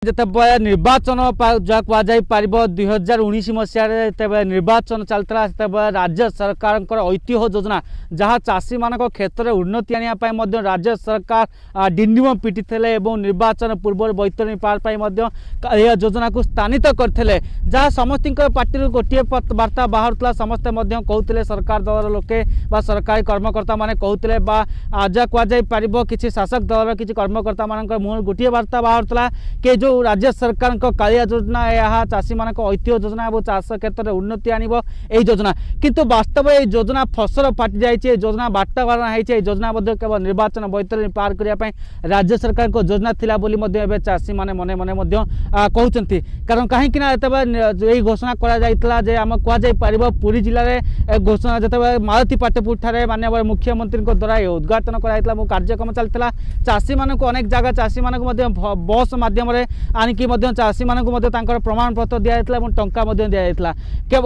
जिते निर्वाचन जहाँ कहुपर 2019 मसीह निर्वाचन चलता से राज्य सरकार ऐतिह्य योजना जहाँ चाषी मान क्षेत्र में उन्नति आने राज्य सरकार डिंडिम पिटी निर्वाचन पूर्व बैतरणी पार योजना को स्थानित करते जहाँ समस्त पार्टी गोटे वार्ता बाहर समस्ते कहते सरकार दल लोके सरकारी कर्मकर्ता माने कहते जहाँ कहुपर किसी शासक दल किसी कर्मकर्ता मान मुहर गोटे वार्ता बाहर कि जो राज्य सरकार कालिया योजना यह चाषी मान ऐतिह्य योजना और चाष क्षेत्र में उन्नति आनब योजना किंतु वास्तव ये योजना फसल फाटी जाए योजना बाटाबारण होती योजना केवल निर्वाचन बैतरणी पार करने राज्य सरकार को योजना थिला बोली चाषी मैंने मने मने कहते कारण कहीं यही घोषणा आम कह पुरी जिले में घोषणा जो मालती पाटपुर ठारे माननीय मुख्यमंत्री द्वारा उद्घाटन कराइला कार्यक्रम चलता चाषी मान अनेक जगह चाषी मान बस मध्यम आनिकी चाषी मान प्रमाण पत्र दिखाई टंका दिखाई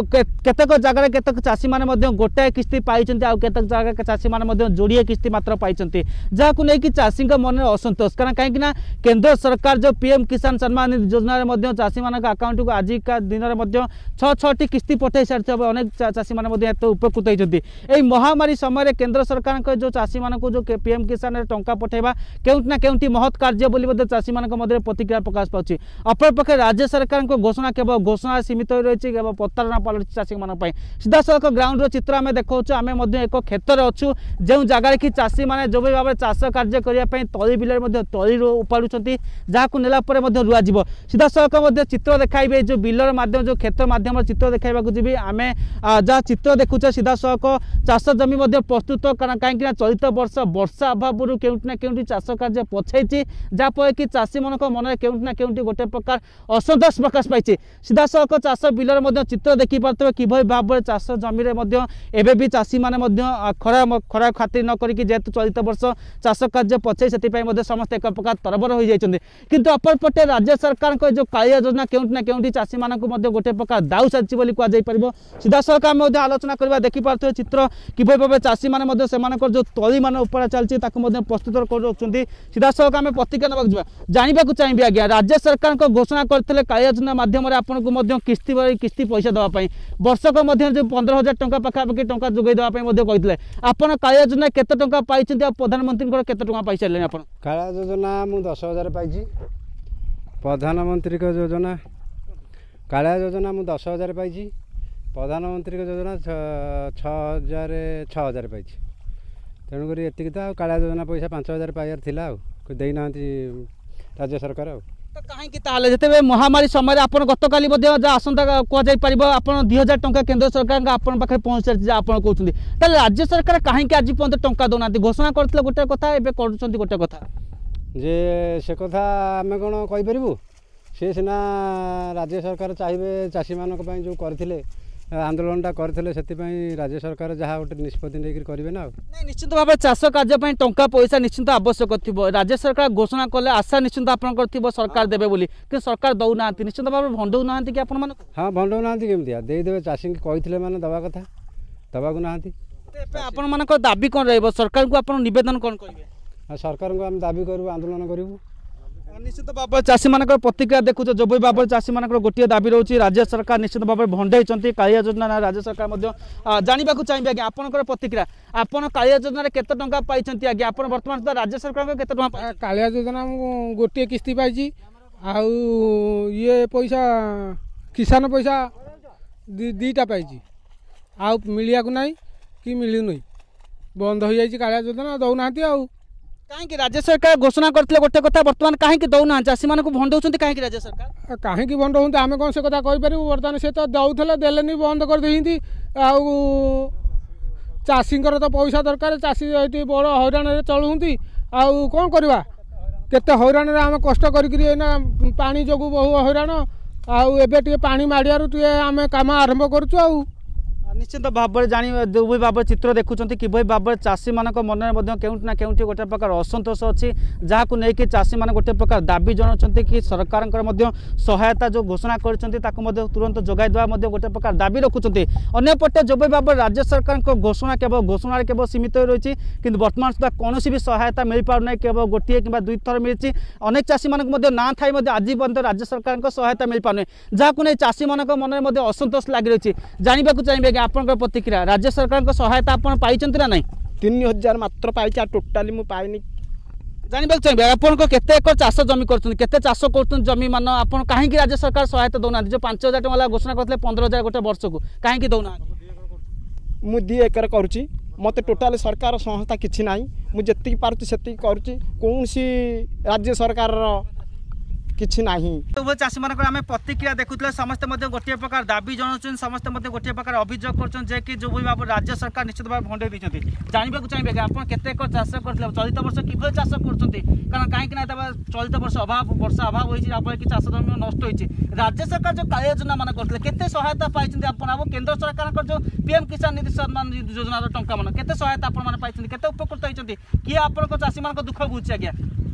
केतक जगह केतक चाषी मान गोटाए किस्ती पाई केतक जगह चाषी मान जोड़िए किस्ती मात्र पाई जहाँ को लेकिन चाषी मन असंतोष कारण कहीं केंद्र सरकार जो पीएम किसान सम्मान निधि योजना चाषी मान अकाउंट को आजिका दिन में 6-6टी किस्ती पठाई सारी अनेक चाषी मान उपकृत होती यही महामारी समय केंद्र सरकार जो चाषी मान को जो पीएम किसान टंका पठाइबा केउटी ना केउटी महत् कार्य बोली चाषी मान प्रतिक्रिया प्रकाश पाँच अपरपक्षे राज्य सरकार घोषणा केवल घोषणा सीमित हो रही केवल प्रतारणा पड़े चाषी मान सीधा सड़क ग्राउंड चित्र आम देखा आम एक क्षेत्र अच्छु जो जगह कि चाषी मैंने जो भाव में चाष कार्य करने तली बिल तली उपाड़ुं जहाँ को नेला रुआ जीव सीधा सड़क चित्र देखाइबे जो बिलर माध्यम जो क्षेत्र माध्यम चित्र देखा जी आम जहाँ चित्र देखुचे सीधा सड़क चाष जमी प्रस्तुत कारण कहीं चलित वर्ष वर्षा अभाव केउटी ना केउटी चाष कार्य पछाई जहाँफल कि चाषी मान मन केउटी ना केउटी गोटे प्रकार असंतोष प्रकाश पाई सीधा सड़क चाष बिलर चित्र देखी पारे कि भाव में चाष जमी एवं भी चाषी मैंने खरा खातिर न करी जेहेतु चलित वर्ष चाष कार्य पछाई से समस्त एक प्रकार तरबर हो जाती किंतु अपरपटे राज्य सरकार जो कालिया योजना केउटी ना केउटी चाषी मान गोटे प्रकार दाऊ सारी कहुपर सीधा सड़क आम आलोचना करवा देखिपे चित्र कि भाव चाषी मैंने जो तली मान उपड़ा चलती प्रस्तुत कर सीधा सड़क आम प्रतिक्रिया नवा जानवा चाहिए आज्ञा राज्य सरकार घोषणा करते कालिया योजना माध्यम आपको किस्ती पैसा देवाई वर्षक जो 15,000 टंका पाखापाखि टंका जोगाई देवाई कहते आपड़ कालिया योजना केते टंका पाई प्रधानमंत्री केते टंका पाई सारे आप कालिया योजना मु 10,000 पाई प्रधानमंत्री योजना कालिया योजना मु 10,000 पाई प्रधानमंत्री योजना 6,000 पाई तेणुक ये कालिया योजना पैसा 5,000 पाइबार थिला देना राज्य सरकार कहीं जिते महामारी समय आप गतकाली आसंता कहुपर आप 2,000 टंका केंद्र सरकार आपन पाखे पहुँच सारी आप कहते राज्य सरकार कहीं आज पर्यटन टंका दौना घोषणा करते गोटे कथा एवं गोटे कथा जे से कथा आम कौन कहींपरू सी सीना राज्य सरकार चाहिए चाषी मान जो करते आंदोलनटा करते राज्य सरकार जहाँ गोटे निष्पत्ति नहीं करेंगे ना निश्चित भाव चाष कार्य टंका पैसा निश्चित आवश्यक थी राज्य सरकार घोषणा कले आशा निश्चित आप सरकार देवे बोली कि सरकार दौना निश्चित भाव भंडौ ना कि आप हाँ भंडौ ना केमती देदेवे चाषी कहते मैंने दवा कथा दवाक ना आपण दाबी कौन रही सरकार को आप नवेदन कौन करेंगे सरकार को आम दाबी करूँ आंदोलन करूँ निश्चित भाव चाषी मान प्रतिक्रिया देखुच जो भाव चाषी मान गोटे दाबी रोचे राज्य सरकार निश्चित भाव भंडाई कालिया योजना राज्य सरकार जानवा चाहिए आज्ञा आपंकर प्रतिक्रिया आपन कालिया योजना केते टंका पाई आज्ञा आप बर्तमान सुधा राज्य सरकार केते टंका कालिया योजना गोटे किस्ती पाई ये पैसा किसान पैसा दीटा पाई आ मिलिया को नहीं कि मिलूनी बंद हो जाए कालिया योजना दौना कहीं राज्य सरकार घोषणा करते गोटे कथा बर्तमान कहीं दौना चाषी मान भंडौ कहीं राज्य सरकार कहीं भंडौ आम कौन से कथा कहीपर बर्तमान से तो दौले देलेनी बंद कर देती चाषी तो पैसा दरकार चाषी ये बड़ हईराण चलुंती आउ कौन करवा केते हईराण आम कष्ट करना पानी जो बहु हईराण आउ पानी माड़ियारू आम काम आरंभ करुँ निश्चित भाव में जानी जो भाव चित्र देखुं कि भाव चाषी मान मन में केउट ना केउट गोटे प्रकार असंतोष अच्छी जहाँ को लेकिन चाषी मैंने गोटे प्रकार दाबी जनाऊँ कि सरकार सहायता जो घोषणा कर तुरंत जगाई देवा गोटे प्रकार दाबी रखुच्च अंपटे जो भाव राज्य सरकार घोषणा केवल घोषणार केवल सीमित रही कि वर्तमान सुधा कौन भी सहायता मिल पारना केवल गोटे कि दुई थर मिली अनेक चाषी मान ना थाई आज पर्यटन राज्य सरकार सहायता मिल पारना जहाँ को चाषी मान मन में असंतोष लगी रही जानवा चाहिए कि आपन प्रतिक्रिया राज्य सरकार सहायता आप पाई ना नहीं 3000 मात्र पाई टोटाली मु पाइनी जानवा चाहिए आपन केते एकर चाष जमी करते चाष कर जमी मान आप कहीं राज्य सरकार सहायता दौना जो 5000 टका घोषणा करते 15000 गोटे वर्ष को कहीं दौना मु 2 एकर करुच्ची मत टोटाल सरकार संस्था किसी ना मुझे पार्टी करुच्ची कौन सी राज्य सरकार किसी ना चाषी मान आम प्रतिक्रिया देखुले समस्ते गोटे प्रकार दाबी जनाऊँ समस्ते गोटे प्रकार अभियोग कर कि जो भाव राज्य सरकार निश्चित भाव भंडे देखते जानवा चाहिए कि आप केते एकर चाष करते चलित वर्ष किभली चाष कर कहीं चलित वर्ष अभाव वर्षा अभाव होती जहाँफल कि चाष जमी नष्ट होती राज्य सरकार जो कालिया योजना मान करते केते सहायता पाई आप केन्द्र सरकार जो पीएम किसान निधि सम्मान योजना टंका मान केते सहायता आपते केते उपकृत होती किए आप चाषी मान दुख बुझे आज्ञा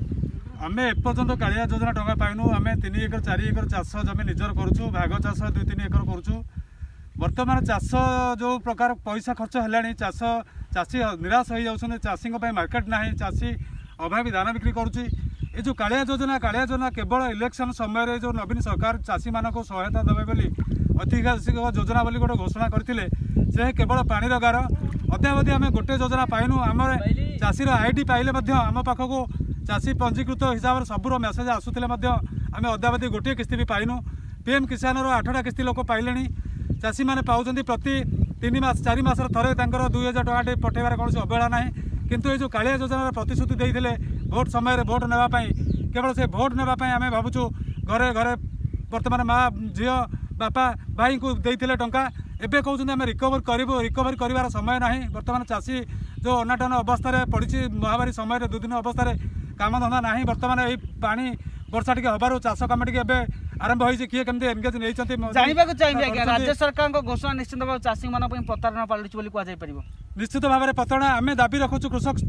आम एपर्यंत कालिया योजना टंका पाइनु आम 3 एकर 4 एकर चाष जमी निजर करुचु भाग चाष 2-3 एकर करुचु वर्तमान चाष जो प्रकार पैसा खर्च है चाषी निराश हो जाऊँ चाषी मार्केट ना चाषी अभावी धान बिक्री करुच्ची ये जो कालिया योजना केवल इलेक्शन समय जो नवीन सरकार चाषी मानक सहायता देवे बोली ऐतिहासिक योजना बोली गोटे घोषणा करते से केवल पानी गार अद्यावधि आम गोटे योजना पाइनु आम चाषीर आईडी पाइले आम पाखक चाषी पंजीकृत हिसाब से सबूर मेसेज आसूले आम अद्यावधि गोटे किस्ती भी पाइनु पीएम किसान 8टा किस्ती लोक पाइले चाषी मैंने पाँच प्रति 3 मास 4 मास थे 2000 टका पठेबार कौन अवहेला ना किंतु ये जो कालिया योजना प्रतिश्रुति देते भोट समय भोट नापी केवल से भोट नापी आम भावुँ घरे घरे बर्तमान माँ झी बापा भाई को देते टंका एबे कहते आम रिकवरी कर समय ना बर्तमान चाषी जो अनाटन अवस्था पड़ी महामारी समय 2 दिन अवस्था काम धंदा ना बर्तमान यही पानी वर्षा टी हबार चाष कम टी आरंभ होती किए केमती एनगेज नहीं जानवा चाहिए राज्य सरकार घोषणा निश्चित भाव चाषी मान प्रतारणा पलटि कहुपर निश्चित भाव में प्रतारणा आम दाबी रखुचु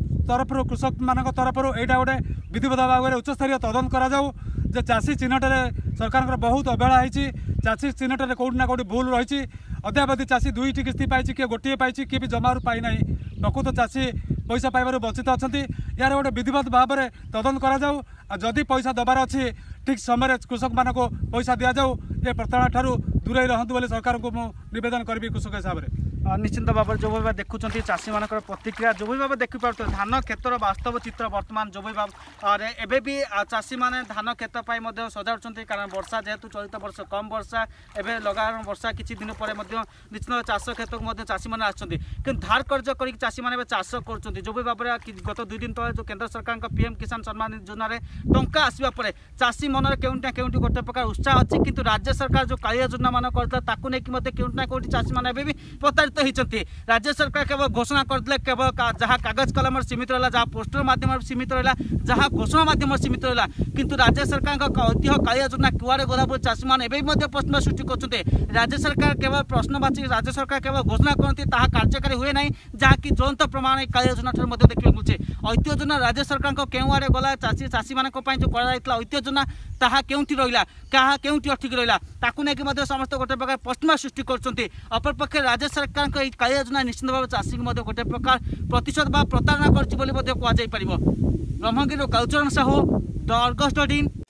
कृषक मान तरफ यहाँ गोटे विधिवत भाव में उच्चस्तरीय तदंत कराऊ जे चाषी चिन्हटे सरकार बहुत अवहेला होती चाषी चिन्हटे कौटी ना कौटी भूल रही अद्यावधि चाषी 2टी किस्ती पाई किए गोटे पाई किए भी जमारू पाई ना प्रकृत चाषी पैसा पाइबार वंचित अच्छा यार गोटे विधिवत भाव में तदंत कराऊ जदि पैसा दबार अच्छी ठीक समय कृषक मान को पैसा दि जाऊ ये प्रतारणा ठारू दूरे रहतु बोली सरकार को निवेदन करी कृषक हिसाब से निश्चित भाव जो भाव देखुं चाषी मान प्रतिक्रिया जो भाव देखिपे धान क्षेत्र वास्तव चित्र बर्तमान जो भाव एवं भी चाषी मैंने धान खेत पर सजाड़ कारण वर्षा जेहेतु चलित वर्ष कम वर्षा एवं लगातार वर्षा किसी दिन पर निश्चित चाष खेत को चाषी मैंने आसछन्ति धार कर्ज कर चाषी मैंने चाष कर जो भाव में गत 2 दिन तले जो केन्द्र सरकार पीएम किसान सम्मान योजना टंका आसवा पर चाषी मन में केउटी ना केउटी गोटे प्रकार उत्साह अच्छी किंतु राज्य सरकार जो कालिया योजना मान करता केउटी ना केउटी चाषी मैंने भी प्रतारित होती राज्य सरकार केवल घोषणा करते केवल जहाँ कागज कलम सीमित रहा जहाँ पोस्टर माध्यम सीमित रहा जहाँ घोषणा माध्यम सीमित रहा किंतु राज्य सरकार ऐतिह्य कालिया योजना कुआड़े गला चाषी मैंने एवं प्रश्न सृष्टि करते राज्य सरकार केवल प्रश्नवाची राज्य सरकार केवल घोषणा करती कार्यकारी हुए ना जहाँकि ज्वलंत प्रमाण कालिया योजना देखा मिले ऐतिह्य योजना राज्य सरकार केउँ आड़े गला चाषी मान जो ऐतिह्य योजना ताहा केउठी रहिला कहा केउठी अठिक रहिला ताकू नेकी समस्त गोटे प्रकार प्रश्न सृष्टि करछन्ते अपरपक्षे राज्य सरकार कालिया योजना निश्चित भाव चाषी गोटे प्रकार प्रतिशत बा प्रतारणा करछि बोली कहुपर ब्रह्मगिरी कालचरण साहू द अर्गस 18